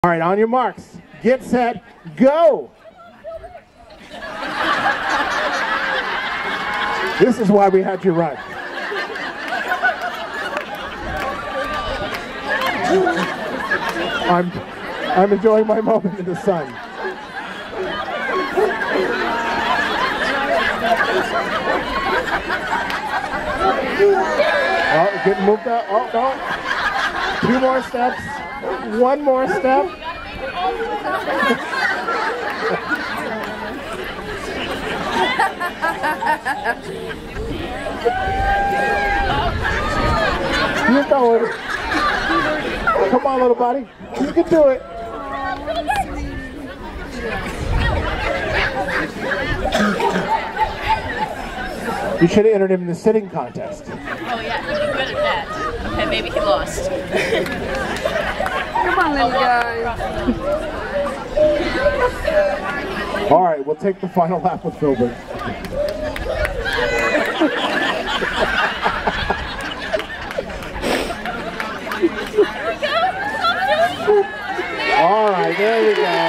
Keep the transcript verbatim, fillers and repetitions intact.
All right, on your marks, get set, go! This is why we had you run. I'm, I'm enjoying my moment in the sun. Oh, getting moved up. Oh, no. Two more steps. One more step. You're going. Come on, little buddy. You can do it. You should have entered him in the sitting contest. Oh yeah, he's good at that. Okay, maybe he lost. Come on, little guy. All right, we'll take the final lap with Filbert. All right, there we go.